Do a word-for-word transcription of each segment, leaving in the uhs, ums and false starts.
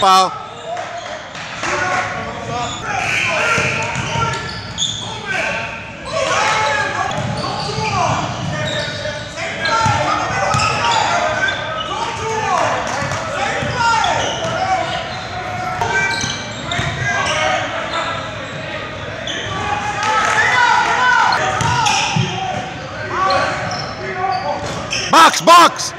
foul. Box, box!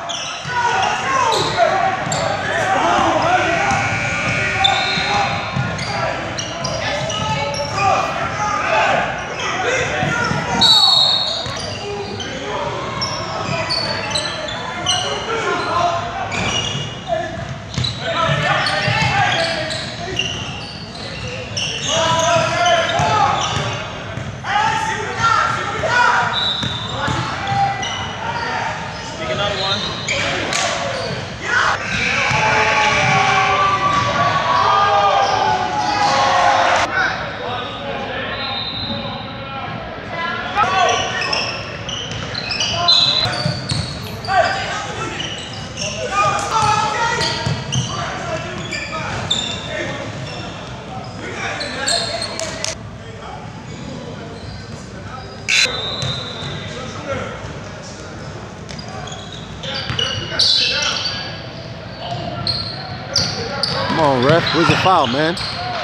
Come on, ref. Where's the foul, man?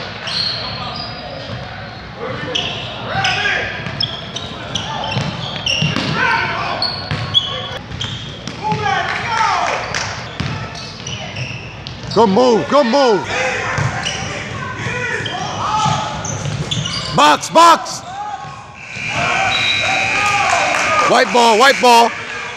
Good move, good move. Box, box. White ball, white ball.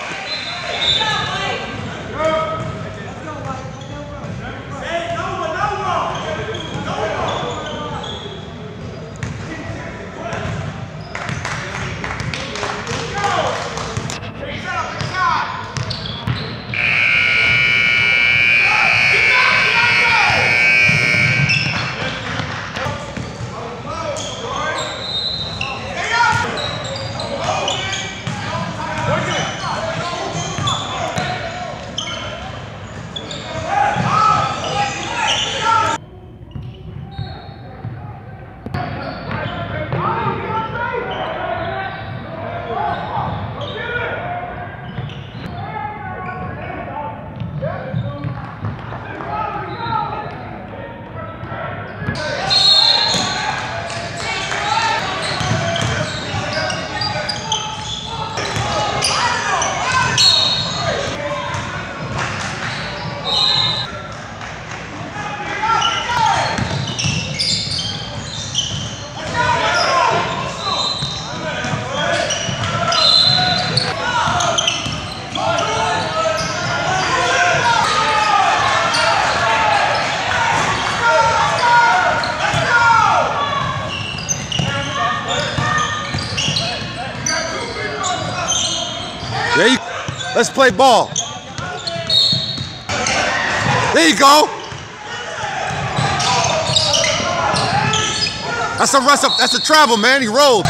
There you, let's play ball. There you go. That's a rest up. That's a travel, man. He rolled.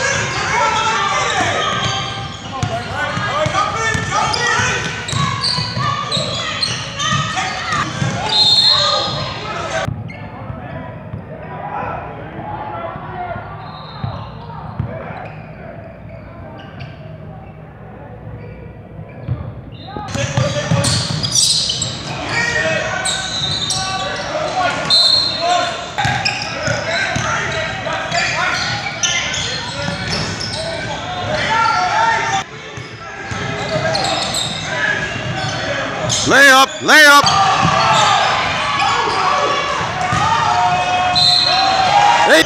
Layup, layup. Hey.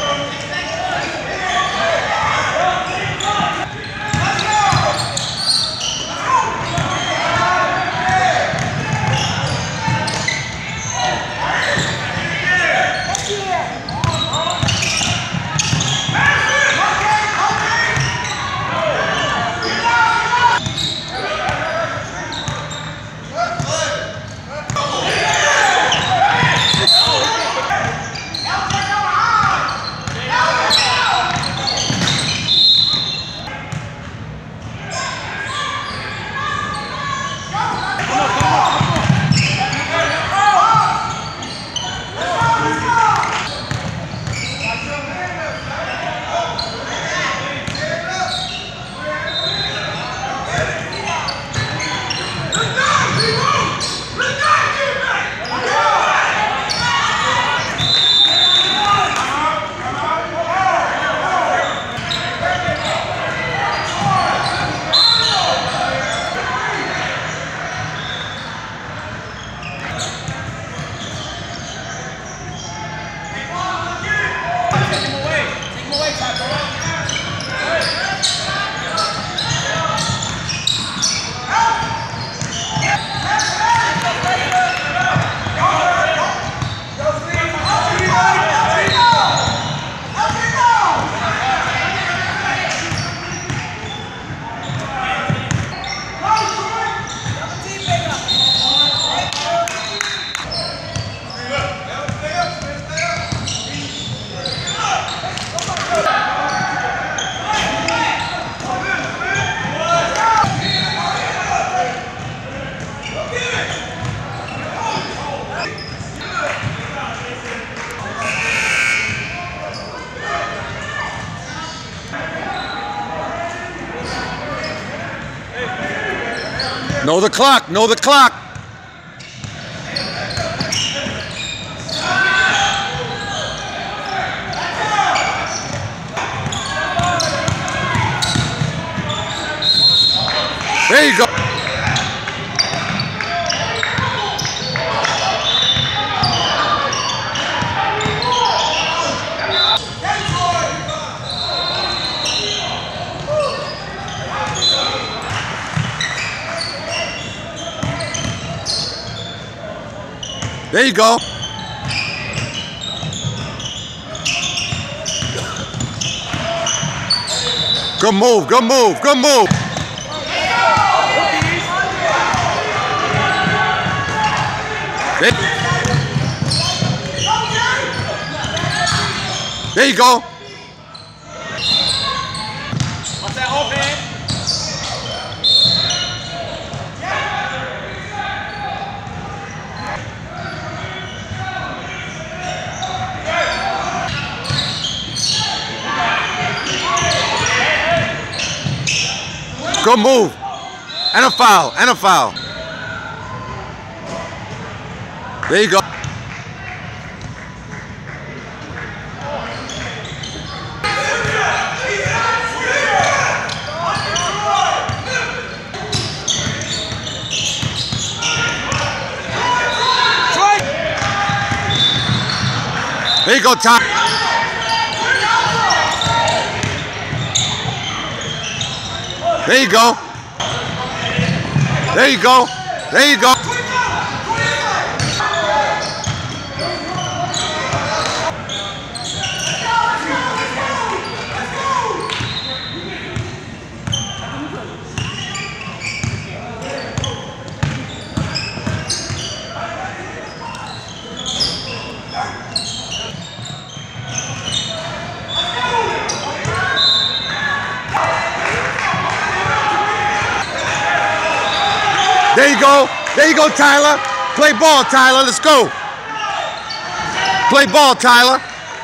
Know the clock. Know the clock. There you go. There you go. Good move, good move, good move. There you go. What's that open? Good move. And a foul, and a foul. There you go. There you go, Ty. There you go. There you go. There you go. There you go. There you go, Tyler. Play ball, Tyler. Let's go. Play ball, Tyler.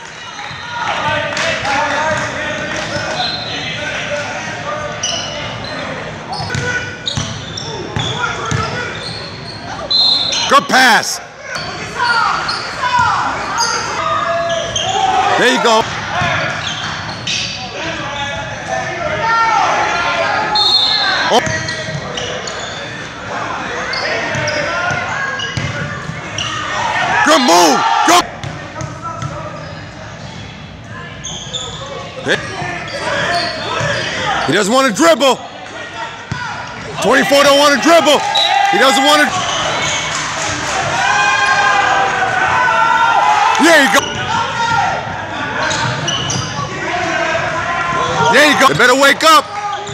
Good pass. There you go. Good move. Good. He doesn't want to dribble. twenty-four don't want to dribble. He doesn't want to. There you go. There you go. They better wake up.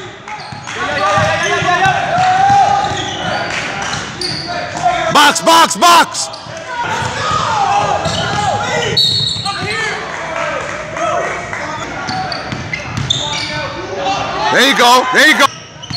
Box, box, box. There you go. There you go.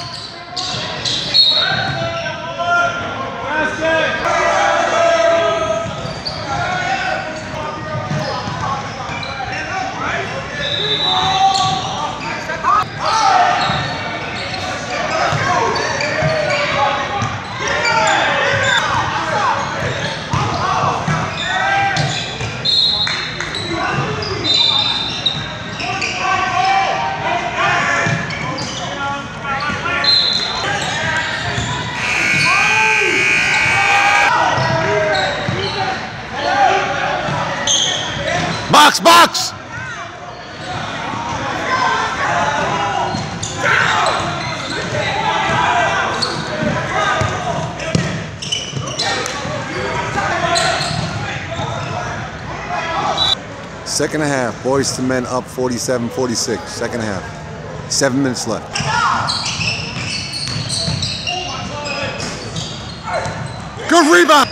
Box, box! Second and a half, Boys to Men up forty-seven forty-six. Second and a half. Seven minutes left. Good rebound!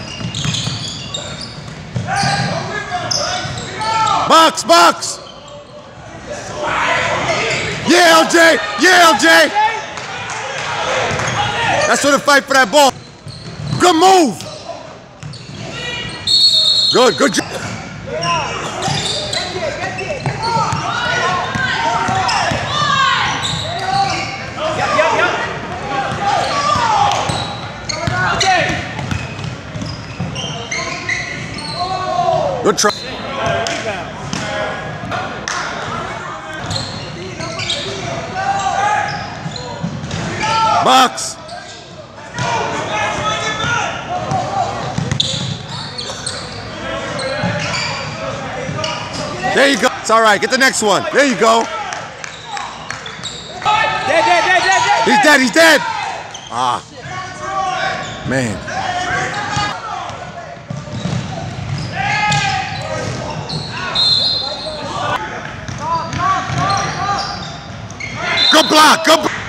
Box, box! Yeah, L J! Yeah, L J! That's what to fight for that ball. Good move! Good, good job. Bucks. There you go. It's all right. Get the next one. There you go. Dead, dead, dead, dead, dead. He's dead. He's dead. Ah. Man. Good block. Good block.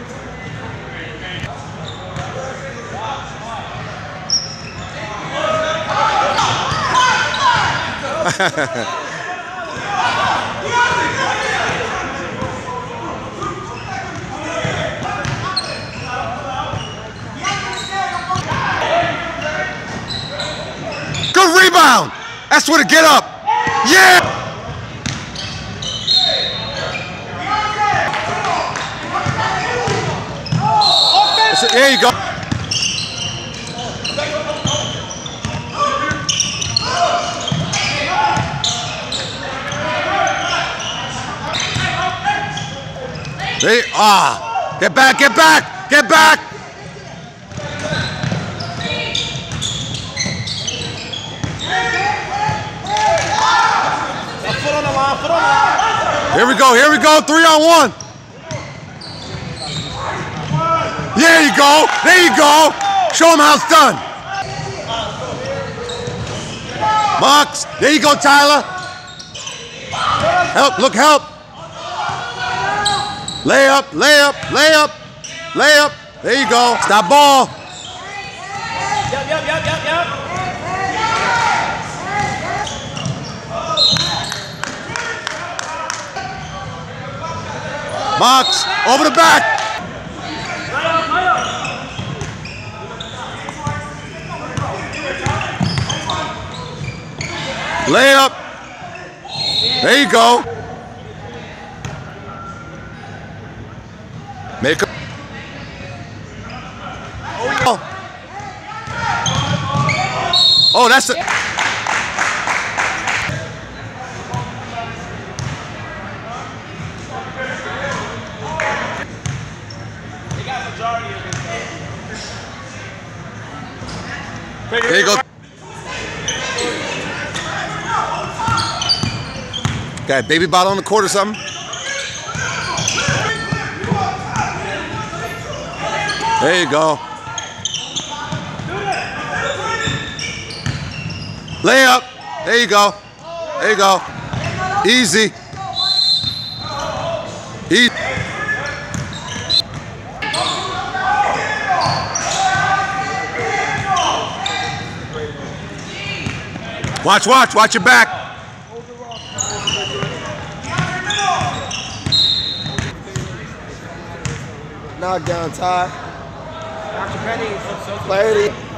Good rebound. That's where to get up. Yeah. There you go. They, ah, get back, get back, get back. Foot on the line, foot on the line. Here we go, here we go, three on one. There you go, there you go. Show them how it's done. Bucks, there you go, Tyler. Help, look, help. Layup, layup, layup, layup. There you go. Stop ball. Yep, yep, yep, yep, yep. Bucks, over the back. Layup. There you go. Make a. Oh, oh that's it. They got majority of it. There you go. Got a baby bottle on the court or something? There you go. Layup. There you go. There you go. Easy. Easy. Watch, watch, watch your back. Knockdown, Todd. Doctor Penny. Clarity.